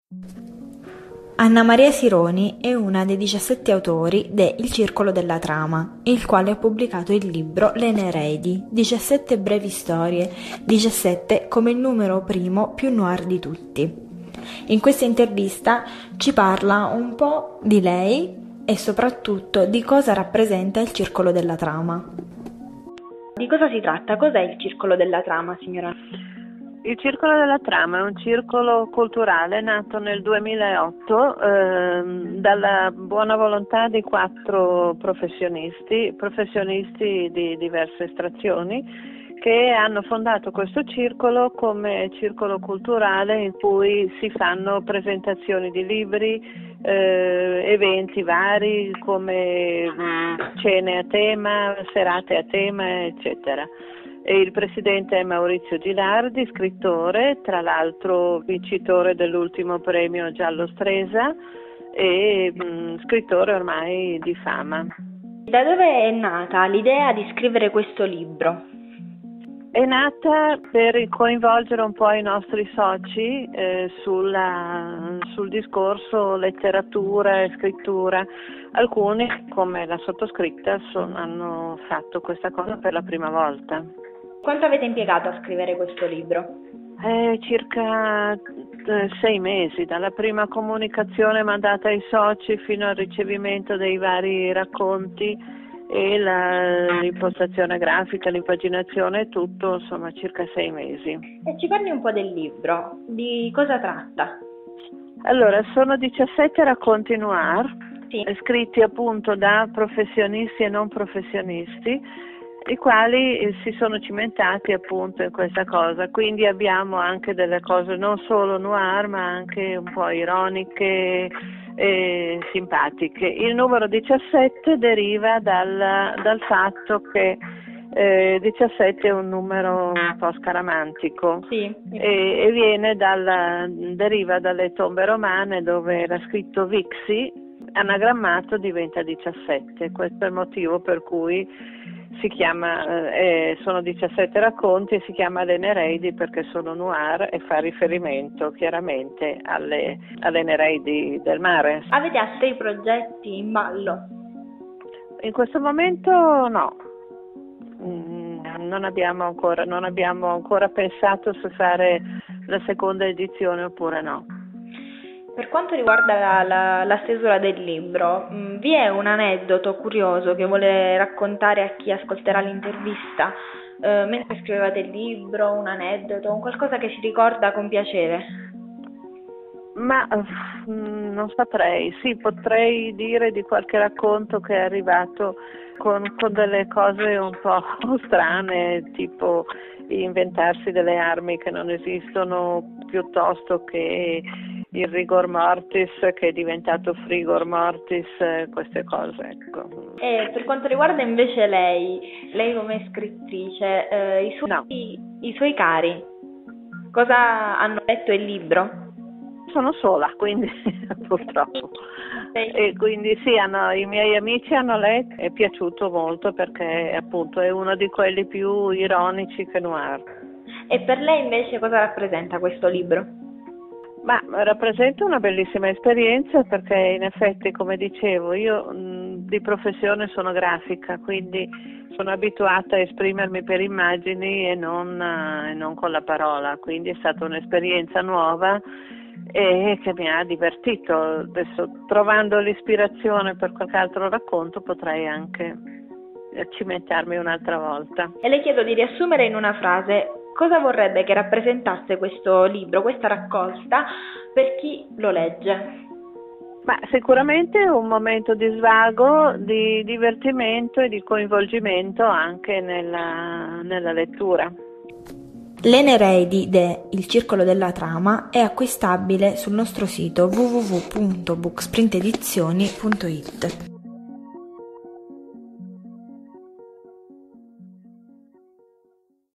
Anna Maria Sironi è una dei 17 autori de Il Circolo della Trama, il quale ha pubblicato il libro Le Nereidi, 17 brevi storie, 17 come il numero primo più noir di tutti. In questa intervista ci parla un po' di lei e soprattutto di cosa rappresenta il Circolo della Trama. Di cosa si tratta? Cos'è il Circolo della Trama, signora? Il Circolo della Trama è un circolo culturale nato nel 2008 dalla buona volontà di 4 professionisti di diverse estrazioni, che hanno fondato questo circolo come circolo culturale in cui si fanno presentazioni di libri, eventi vari come cene a tema, serate a tema, eccetera. E il presidente è Maurizio Gilardi, scrittore, tra l'altro vincitore dell'ultimo premio Giallo Stresa e scrittore ormai di fama. Da dove è nata l'idea di scrivere questo libro? È nata per coinvolgere un po' i nostri soci sul discorso letteratura e scrittura. Alcuni, come la sottoscritta, hanno fatto questa cosa per la prima volta. Quanto avete impiegato a scrivere questo libro? Circa 6 mesi, dalla prima comunicazione mandata ai soci fino al ricevimento dei vari racconti e l'impostazione grafica, l'impaginazione, tutto, insomma, circa 6 mesi. E ci parli un po' del libro, di cosa tratta? Allora, sono 17 racconti noir, sì, scritti appunto da professionisti e non professionisti, i quali si sono cimentati appunto in questa cosa, quindi abbiamo anche delle cose non solo noir ma anche un po' ironiche e simpatiche. Il numero 17 deriva dal fatto che 17 è un numero un po' scaramantico, sì. E deriva dalle tombe romane dove era scritto Vixi, anagrammato diventa 17, questo è il motivo per cui si chiama, sono 17 racconti e si chiama Le Nereidi perché sono noir e fa riferimento chiaramente alle Nereidi del mare. Avete altri progetti in ballo? In questo momento no, non abbiamo ancora pensato se fare la seconda edizione oppure no. Per quanto riguarda la stesura del libro, vi è un aneddoto curioso che vuole raccontare a chi ascolterà l'intervista mentre scrivevate il libro, un aneddoto, un qualcosa che si ricorda con piacere? Ma non saprei, sì, potrei dire di qualche racconto che è arrivato con delle cose un po' strane, tipo inventarsi delle armi che non esistono, piuttosto che il rigor mortis che è diventato frigor mortis, queste cose, ecco. E per quanto riguarda invece lei come scrittrice, i suoi cari, cosa hanno letto il libro? Sono sola, quindi purtroppo. E quindi sì, i miei amici hanno letto, è piaciuto molto perché appunto è uno di quelli più ironici che noir. E per lei invece cosa rappresenta questo libro? Ma rappresenta una bellissima esperienza perché in effetti, come dicevo, io di professione sono grafica, quindi sono abituata a esprimermi per immagini e non con la parola, quindi è stata un'esperienza nuova e che mi ha divertito. Adesso, trovando l'ispirazione per qualche altro racconto, potrei anche cimentarmi un'altra volta. E le chiedo di riassumere in una frase cosa vorrebbe che rappresentasse questo libro, questa raccolta, per chi lo legge. Ma sicuramente un momento di svago, di divertimento e di coinvolgimento anche nella lettura. Le Nereidi de Il Circolo della Trama è acquistabile sul nostro sito www.booksprintedizioni.it.